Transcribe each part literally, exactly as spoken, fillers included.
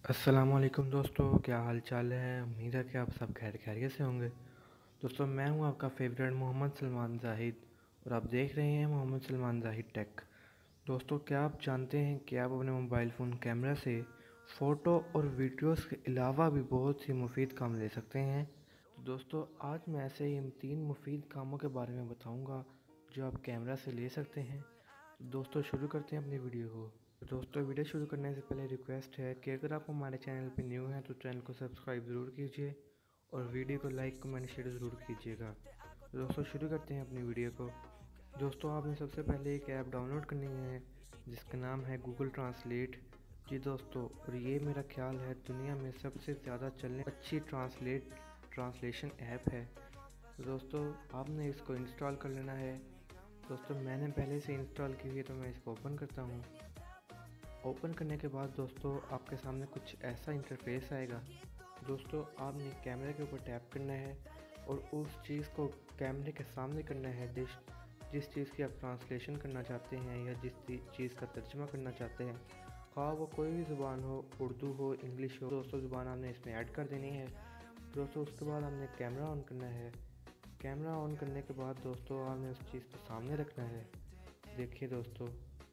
अस्सलामुअलैकुम दोस्तों, क्या हाल चाल है। उम्मीद है कि आप सब खैर खैरियत से होंगे। दोस्तों, मैं हूं आपका फेवरेट मोहम्मद सलमान जाहिद और आप देख रहे हैं मोहम्मद सलमान जाहिद टेक। दोस्तों, क्या आप जानते हैं कि आप अपने मोबाइल फ़ोन कैमरा से फ़ोटो और वीडियोस के अलावा भी बहुत सी मुफीद काम ले सकते हैं। तो दोस्तों, आज मैं ऐसे ही इन तीन मुफीद कामों के बारे में बताऊँगा जो आप कैमरा से ले सकते हैं। तो दोस्तों, शुरू करते हैं अपनी वीडियो को। तो दोस्तों, वीडियो शुरू करने से पहले रिक्वेस्ट है कि अगर आप हमारे चैनल पर न्यू हैं तो चैनल को सब्सक्राइब ज़रूर कीजिए और वीडियो को लाइक कमेंट शेयर ज़रूर कीजिएगा। तो दोस्तों, शुरू करते हैं अपनी वीडियो को। दोस्तों, आपने सबसे पहले एक ऐप डाउनलोड करनी है जिसका नाम है गूगल ट्रांसलेट। जी दोस्तों, और ये मेरा ख्याल है दुनिया में सबसे ज़्यादा चलने अच्छी ट्रांसलेट ट्रांसलेशन ऐप है। तो दोस्तों, आपने इसको इंस्टॉल कर लेना है। दोस्तों, मैंने पहले से इंस्टॉल की हुई है तो मैं इसको ओपन करता हूँ। ओपन करने के बाद दोस्तों आपके सामने कुछ ऐसा इंटरफेस आएगा। दोस्तों, आपने कैमरे के ऊपर टैप करना है और उस चीज़ को कैमरे के सामने करना है जिस जिस चीज़ की आप ट्रांसलेशन करना चाहते हैं या जिस चीज़ का तर्जुमा करना चाहते हैं, ख़ास वो कोई भी ज़ुबान हो, उर्दू हो, इंग्लिश हो। दोस्तों, ज़ुबान आपने इसमें ऐड कर देनी है। दोस्तों, उसके बाद हमने कैमरा ऑन करना है। कैमरा ऑन करने के बाद दोस्तों आपने उस चीज़ को सामने रखना है। देखिए दोस्तों,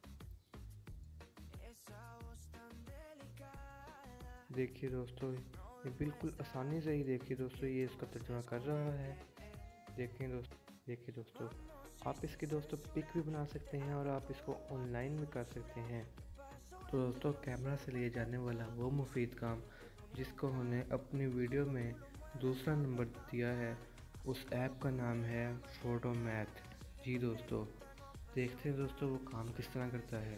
देखिए दोस्तों, ये बिल्कुल आसानी से ही देखिए दोस्तों ये इसका तर्जुमा कर रहा है। देखिए दोस्तों देखिए दोस्तों आप इसकी दोस्तों पिक भी बना सकते हैं और आप इसको ऑनलाइन भी कर सकते हैं। तो दोस्तों, कैमरा से लिए जाने वाला वो मुफीद काम जिसको हमने अपनी वीडियो में दूसरा नंबर दिया है, उस ऐप का नाम है फ़ोटो मैथ। जी दोस्तों, देखते हैं दोस्तों वो काम किस तरह करता है।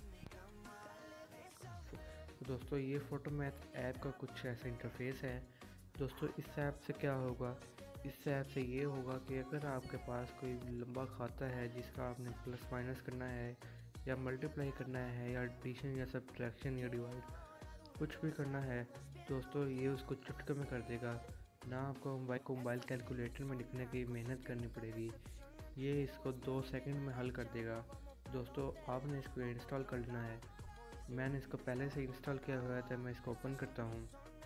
तो दोस्तों, ये फ़ोटो मैथ ऐप का कुछ ऐसा इंटरफेस है। दोस्तों, इस ऐप से क्या होगा, इस ऐप से ये होगा कि अगर आपके पास कोई लंबा खाता है जिसका आपने प्लस माइनस करना है या मल्टीप्लाई करना है या एडिशन या सब्ट्रैक्शन या डिवाइड कुछ भी करना है, दोस्तों ये उसको चुटकी में कर देगा। ना आपको मोबाइल को मोबाइल कैलकुलेटर में लिखने की मेहनत करनी पड़ेगी, ये इसको दो सेकंड में हल कर देगा। दोस्तों, आपने इसको इंस्टॉल कर लेना है। मैंने इसको पहले से इंस्टॉल किया हुआ है तो मैं इसको ओपन करता हूँ।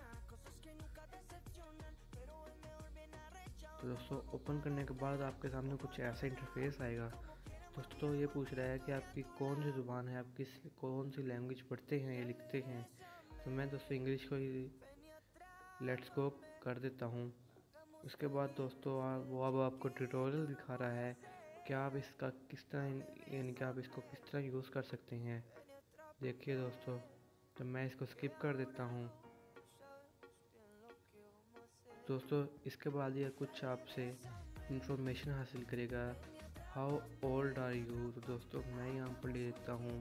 तो दोस्तों, ओपन करने के बाद आपके सामने कुछ ऐसा इंटरफेस आएगा। दोस्तों, ये पूछ रहा है कि आपकी कौन सी ज़ुबान है, आप किस कौन सी लैंग्वेज पढ़ते हैं या लिखते हैं। तो मैं दोस्तों इंग्लिश को ही लेट्स गो कर देता हूँ। उसके बाद दोस्तों वो अब आपको ट्यूटोरियल दिखा रहा है कि आप इसका किस तरह यानी कि आप इसको किस तरह यूज़ कर सकते हैं। देखिए दोस्तों, तो मैं इसको स्किप कर देता हूँ। दोस्तों, इसके बाद यह कुछ आपसे इंफॉर्मेशन हासिल करेगा। How old are you. तो दोस्तों, मैं यहाँ पर ले लेता हूँ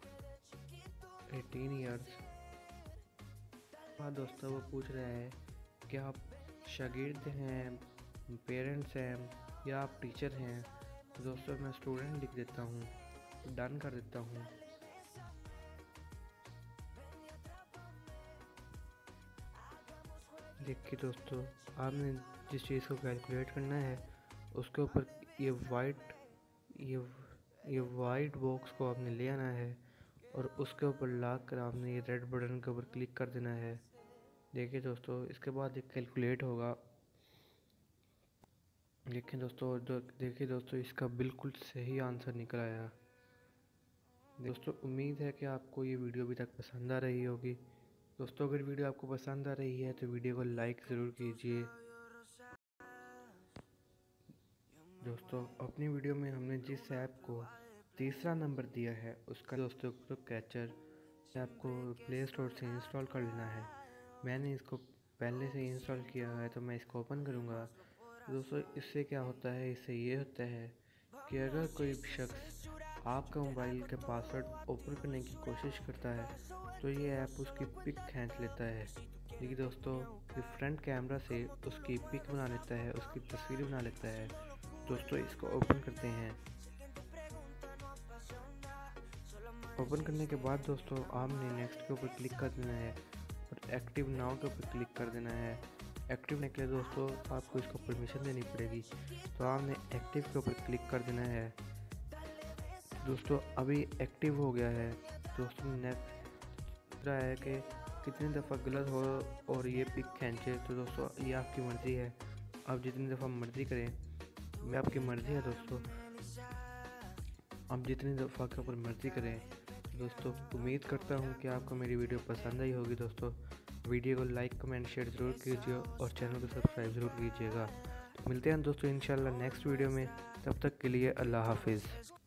एटीन ईयर्स। हाँ दोस्तों, वो पूछ रहा है कि आप शागिर्द हैं, पेरेंट्स हैं या आप टीचर हैं। तो दोस्तों, मैं स्टूडेंट लिख देता हूँ, डन कर देता हूँ। देखिए दोस्तों, आपने जिस चीज़ को कैलकुलेट करना है उसके ऊपर ये वाइट ये ये वाइट बॉक्स को आपने ले आना है और उसके ऊपर ला कर आपने ये रेड बटन के ऊपर क्लिक कर देना है। देखिए दोस्तों, इसके बाद एक कैलकुलेट होगा। देखिए दोस्तों दो, देखिए दोस्तों इसका बिल्कुल सही आंसर निकल आया। दोस्तों, उम्मीद है कि आपको ये वीडियो अभी तक पसंद आ रही होगी। दोस्तों, अगर वीडियो आपको पसंद आ रही है तो वीडियो को लाइक ज़रूर कीजिए। दोस्तों, अपनी वीडियो में हमने जिस ऐप को तीसरा नंबर दिया है उसका दोस्तों तो कैचर आपको प्ले स्टोर से इंस्टॉल कर लेना है। मैंने इसको पहले से इंस्टॉल किया है तो मैं इसको ओपन करूँगा। दोस्तों, इससे क्या होता है, इससे ये होता है कि अगर कोई शख्स आपका मोबाइल का पासवर्ड ओपन करने की कोशिश करता है तो ये ऐप उसकी पिक खींच लेता है। देखिए दोस्तों, ये फ्रंट कैमरा से उसकी पिक बना लेता है, उसकी तस्वीर बना लेता है। दोस्तों, इसको ओपन करते हैं। ओपन करने के बाद दोस्तों आपने नेक्स्ट के ऊपर क्लिक कर देना है और एक्टिव नाउ के ऊपर क्लिक कर देना है। एक्टिव होने के लिए दोस्तों आपको इसको परमिशन देनी पड़ेगी, तो आपने एक्टिव के ऊपर क्लिक कर देना है। दोस्तों, अभी एक्टिव हो गया है। दोस्तों, नेक्स्ट रहा है कि कितनी दफ़ा गलत हो और ये पिक खींचे तो दोस्तों ये आपकी मर्ज़ी है, आप जितनी दफ़ा मर्ज़ी करें, ये आपकी मर्ज़ी है दोस्तों, आप जितनी दफ़ा के ऊपर मर्ज़ी करें। दोस्तों उम्मीद करता हूँ कि आपको मेरी वीडियो पसंद आई होगी। दोस्तों वीडियो को लाइक कमेंट शेयर ज़रूर कीजिए और चैनल को सब्सक्राइब ज़रूर कीजिएगा। तो मिलते हैं दोस्तों इंशाल्लाह नेक्स्ट वीडियो में, तब तक के लिए अल्लाह हाफिज़।